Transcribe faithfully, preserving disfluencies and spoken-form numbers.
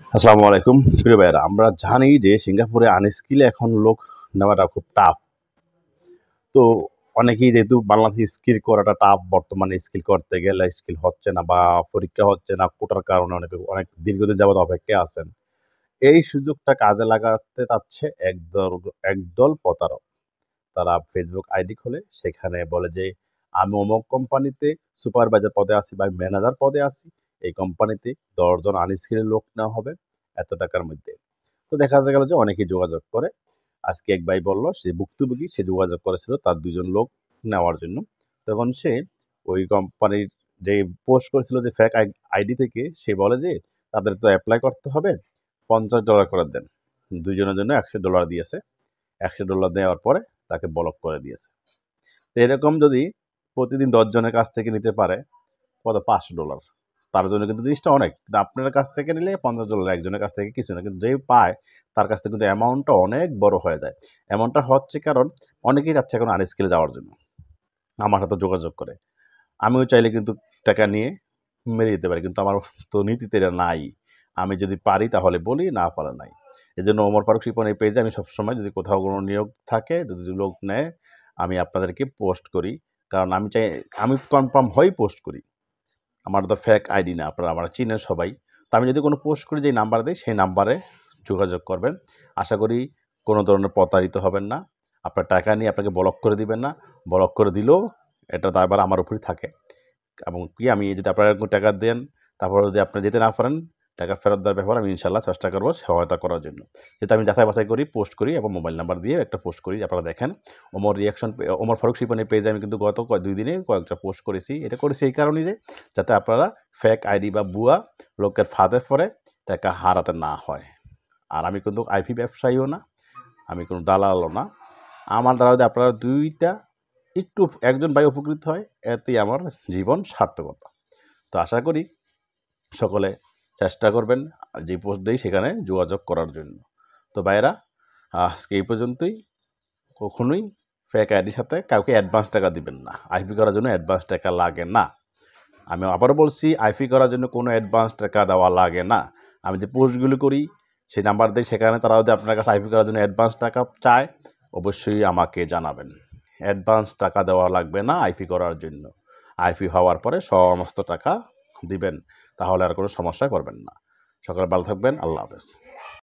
আসসালামু আলাইকুম প্রিয় ভাইয়েরা, আমরা জানি যে সিঙ্গাপুরে আনস্কিলে এখন লোক নেওয়াটা খুব টাফ। তো অনেকেই যেহেতু বাংলাদেশে স্কিল করাটা টাফ, বর্তমানে স্কিল করতে গেলে স্কিল হচ্ছে না বা পরীক্ষা হচ্ছে না, কোটার কারণে অনেকে অনেক দীর্ঘদিন যাবৎ অপেক্ষায় আছেন। এই সুযোগটা কাজে লাগাতে চাচ্ছে একদল একদল প্রতারক। তারা ফেসবুক আইডি খোলে, সেখানে বলে যে আমি অমুক কোম্পানিতে সুপারভাইজার পদে আছি বা ম্যানেজার পদে আছি, এই কোম্পানিতে দশজন আনস্কিল লোক নেওয়া হবে এত টাকার মধ্যে। তো দেখা গেল যে অনেকেই যোগাযোগ করে। আজকে এক ভাই বলল সে ভুক্তভোগী, সে যোগাযোগ করেছিল তার দুজন লোক নেওয়ার জন্য। তখন সে ওই কোম্পানির যে পোস্ট করেছিল যে ফেক আইডি থেকে, সে বলে যে তাদের তো অ্যাপ্লাই করতে হবে, পঞ্চাশ ডলার করে দেন। দুজনের জন্য একশো ডলার দিয়েছে। একশো ডলার দেওয়ার পরে তাকে ব্লক করে দিয়েছে। তো এরকম যদি প্রতিদিন দশ জনের কাছ থেকে নিতে পারে, কত পাঁচশো ডলার, তার জন্য কিন্তু জিনিসটা অনেক। কিন্তু আপনার কাছ থেকে নিলে পঞ্চাশ ডলার একজনের কাছ থেকে কিছু না, কিন্তু যে পায় তার কাছ থেকে কিন্তু অ্যামাউন্টটা অনেক বড় হয়ে যায়। এমনটা হচ্ছে কারণ অনেকেই যাচ্ছে এখন আনস্কিলে যাওয়ার জন্য, আমার সাথে যোগাযোগ করে। আমিও চাইলে কিন্তু টাকা নিয়ে মেরে দিতে পারি, কিন্তু আমার তো নীতিতে এটা নাই। আমি যদি পারি তাহলে বলি, না পারা নাই। এই জন্য ওমর ফারুক শিপন এই পেজে আমি সবসময় যদি কোথাও কোনো নিয়োগ থাকে, যদি লোক নেয়, আমি আপনাদেরকে পোস্ট করি। কারণ আমি চাই, আমি কনফার্ম হয়েই পোস্ট করি। আমার তো ফেক আইডি না, আপনারা আমার চিনেন সবাই। তো আমি যদি কোনো পোস্ট করি, যে নাম্বার দেয় সেই নাম্বারে যোগাযোগ করবেন। আশা করি কোনো ধরনের প্রতারিত হবেন না। আপনার টাকা নিয়ে আপনাকে ব্লক করে দিবেন না। ব্লক করে দিলেও এটা দায়ভার আমার উপরই থাকে। এবং কি আমি যদি আপনারা এরকম টাকা দেন, তারপরে যদি আপনি যেতে না পারেন, টাকা ফেরত দেওয়ার ব্যাপারে আমি ইনশাল্লাহ চেষ্টা করব সহায়তা করার জন্য। যেহেতু আমি যাচাই বাছাই করি, পোস্ট করি এবং মোবাইল নাম্বার দিয়ে একটা পোস্ট করি, আপনারা দেখেন। ওমর রিয়াকশন, ওমর ফারুক শিপনের পেজে আমি কিন্তু গত কয় দুই দিনে কয়েকটা পোস্ট করেছি। এটা করেছি এই কারণেই যে যাতে আপনারা ফেক আইডি বা ভুয়া লোকের ফাঁদে পড়ে টাকা হারাতে না হয়। আর আমি কিন্তু আইপি ব্যবসায়ীও না, আমি কোনো দালালও না। আমার দ্বারা যদি আপনারা দুইটা একটু একজন ভাই উপকৃত হয়, এতেই আমার জীবন সার্থকতা। তো আশা করি সকলে চেষ্টা করবেন যে পোস্ট দেই সেখানে যোগাযোগ করার জন্য। তো ভাইয়েরা, আজকে এই পর্যন্তই। কখনোই ফেক আইডির সাথে কাউকে অ্যাডভান্স টাকা দিবেন না। আইপি করার জন্য অ্যাডভান্স টাকা লাগে না। আমি আবারও বলছি, আইপি করার জন্য কোনো অ্যাডভান্স টাকা দেওয়া লাগে না। আমি যে পোস্টগুলো করি সেই নাম্বার দিই, সেখানে তারা যদি আপনার কাছে আইপি করার জন্য অ্যাডভান্স টাকা চায়, অবশ্যই আমাকে জানাবেন। অ্যাডভান্স টাকা দেওয়া লাগবে না আইপি করার জন্য। আইপি হওয়ার পরে সমস্ত টাকা দিবেন, তাহলে আর কোনো সমস্যায় পড়বেন না। সকলে ভালো থাকবেন। আল্লাহ হাফেজ।